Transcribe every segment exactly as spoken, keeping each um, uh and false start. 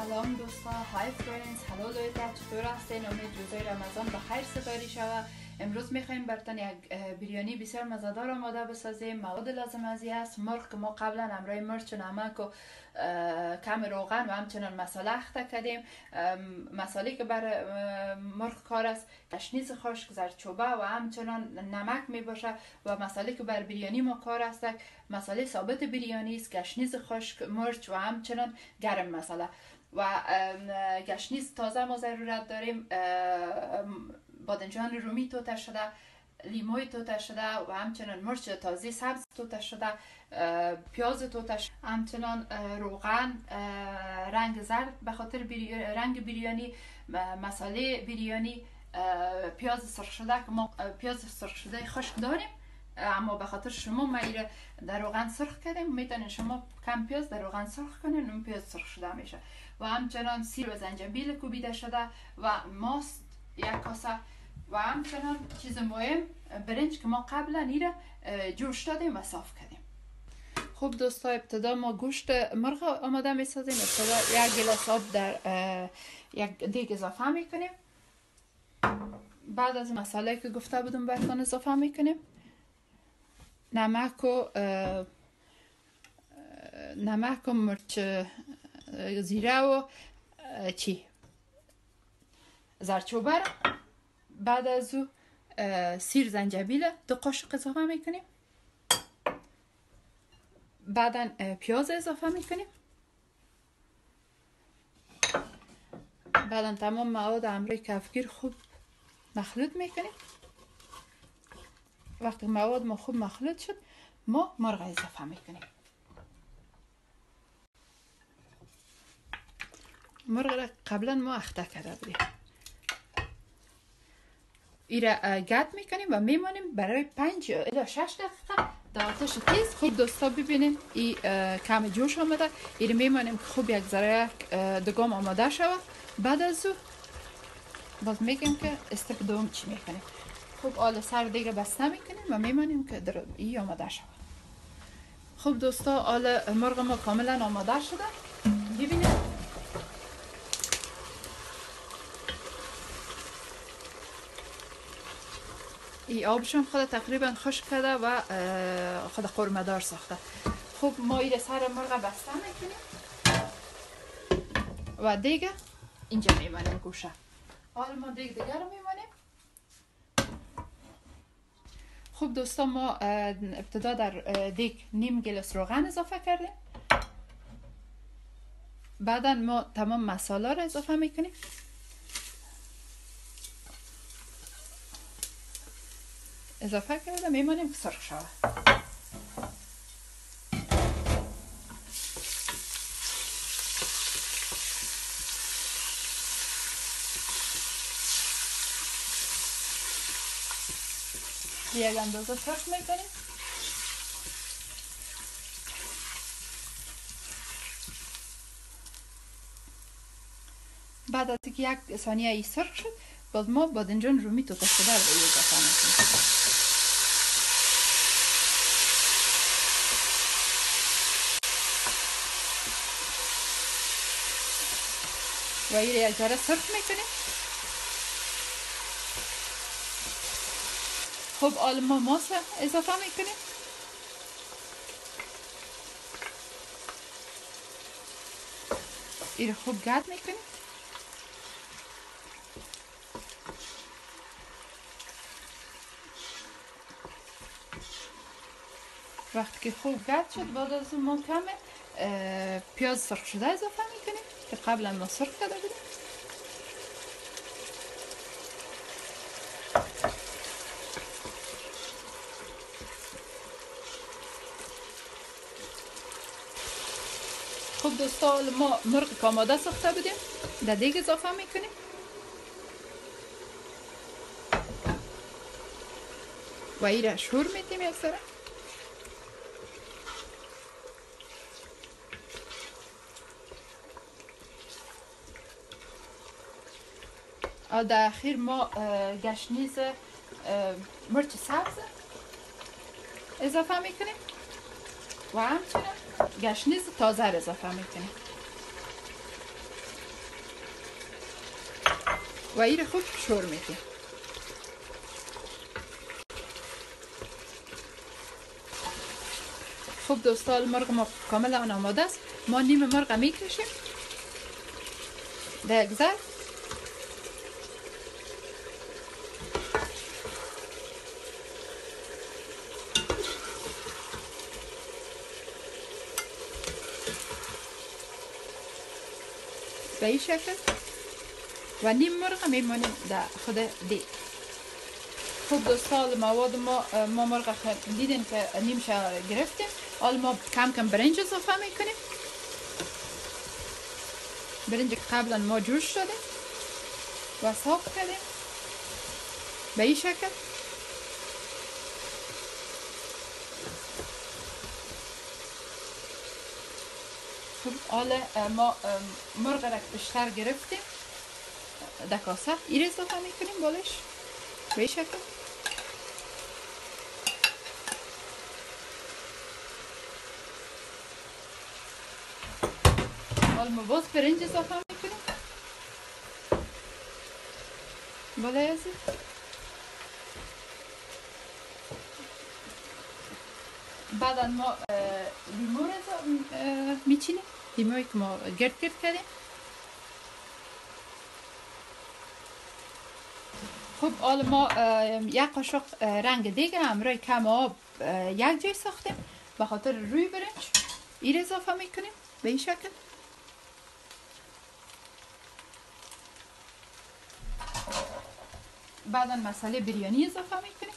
سلام دوستان، های فرندز، هلو لویتا، چطور هستین؟ امید روزای رمضان بخیر سپری شود. امروز میخوایم براتون یک بریانی بسیار مزه‌دار آماده بسازیم. مواد لازم از این است: مرغ که ما قبلا همراه مرچ و نمک و کم روغن و همچنان مساله اخته کردیم. مساله که بر مرغ کار است گشنیز خشک، زردچوبه و همچنان نمک می باشه و مساله که بر بریانی ما کار است مساله ثابت بریانی است: گشنیز خشک، مرچ و همچنان گرم مساله. و گشنیز تازه ما ضرورت داریم، بادنجان رومی توته شده، لیموی توته شده و همچنان مرچ تازه سبز توته شده، پیاز توته شده، همچنان روغن، رنگ زرد به خاطر بری... رنگ بریانی، مساله بریانی، پیاز سرخ شده که ما پیاز سرخ شده خشک داریم اما به خاطر شما ما ایره در روغن سرخ کردیم. میتونین شما کم پیاز در روغن سرخ کنین، اون پیاز سرخ شده میشه. و همچنان سیر و زنجبیل کوبیده شده و ماست یک کاسه و همچنان چیز مهم برنج که ما قبلا ایره جوش دادیم و صاف کردیم. خوب دوستا، ابتدا ما گوشت مرغ آماده میسازیم. ابتدا یک گلاس آب در یک دیگ اضافه میکنیم. بعد از مساله که گفته بودم براتون اضافه میکنیم. نمک و نمک و مرچ، زیره و چی زردچوبه. بعد از او سیر زنجبیل دو قاشق اضافه میکنیم. بعدا پیاز اضافه میکنیم. بعدا تمام مواد همراه کفگیر خوب مخلوط میکنیم. وقتی مواد ما خوب مخلوط شد ما مرغ اضافه میکنیم. مرغ را قبلا ما اخته کرده بودیم. این را گرد میکنیم و میمانیم برای پنج الی شش دقیقه در آتش تیز. خوب دوستا ببینیم این کم جوش آمده. این میمانیم که خوب یک ذره دگام آماده شود. بعد از او باز میگیم که استپ دوم چی میکنیم. خوب آل سر دیگه بسته میکنیم و میمانیم که در این آماده شود. خوب دوستا، آل مرغ ما کاملا آماده شده. ببینید این آبشون خود تقریبا خشک کرده و خود قرمه دار ساخته. خوب ما این سر مرغ بسته میکنیم و دیگه اینجا میمانیم گوشه. حالا ما دیگه دیگه رو میمانیم. خوب دوستا، ما ابتدا در دیگ نیم گلاس روغن اضافه کردیم. بعدا ما تمام مساله رو اضافه میکنیم. اضافه کرده میمانیم که سرخ شود. یک اندازه سرخ میکنیم. بعد از اینکه یک ثانیه ای سرخ شد باز ما بادنجان رومی توته شده رو اضافه میکنیم. و این یک ذره سرخ میکنیم. خوب آل ما ماست اضافه میکنیم. این خوب گرد میکنیم. وقتی که خوب گرد شد بعد از اون ما کم پیاز سرخ شده اضافه میکنیم که قبلا ما سرخ کرده بودیم. خوب دوستا، ما مرغ که آماده ساخته بودیم در دیگ اضافه میکنیم. و این را شور میدیم یک ذره. در اخیر ما گشنیز مرچ سبز اضافه میکنیم و همچنین گشنیز تازه اضافه میکنیم. و این خوب شور میدیم. خوب دوستان مرغ ما کاملا آماده است. ما نیم مرغ میکشیم در یک ظرف. به این شکل و نیم مرغ میمونیم در خود دیگ. خوب دوستان مواد ما ما مرغ دیدین که نیم شا گرفتیم. حالا ما کم کم برنج اضافه میکنیم. برنج که قبلا ما جوش شده و صاف کردیم به این شکل. خب حالا ما مرغ را بیشتر گرفتیم در کاسه این اضافه میکنیم بالش به این شکل. حالا ما باز برنج اضافه میکنیم بالای از این. بعدا ما لیمو را میچینیم، لیمویی که ما گرد گرد کردیم. خب حالا ما یک قاشق رنگ دیگه همراه کم آب یک جای ساختیم به خاطر روی برنج. این اضافه میکنیم به این شکل. بعدا مساله بریانی اضافه میکنیم.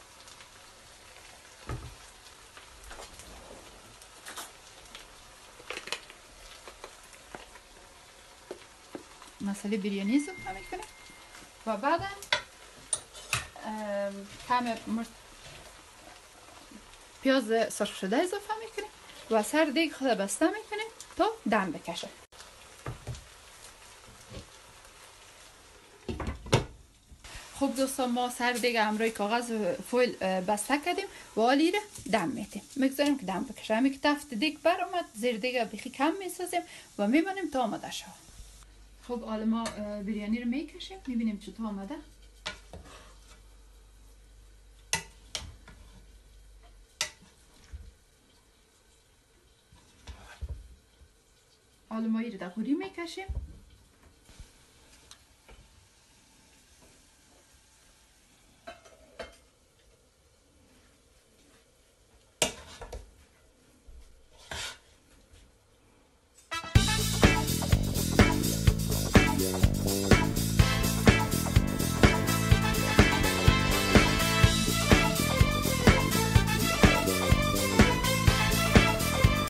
مساله بریانی اضافه میکنیم و بعدا کم پیاز سرخ شده اضافه میکنیم و سر دیگ خود بسته میکنیم تا دم بکشه. خب دوستان ما سر دیگ همراه کاغذ فویل بسته کردیم و حالی را دم میتیم. میگذاریم که دم بکشه. همین که تفت دیگ بر اومد زیر دیگ بخی کم میسازیم و میمونیم تا آماده شود. خب حالا ما بریانی رو میکشیم میبینیم چطور آمده. حالا ما این رو در قوری میکشیم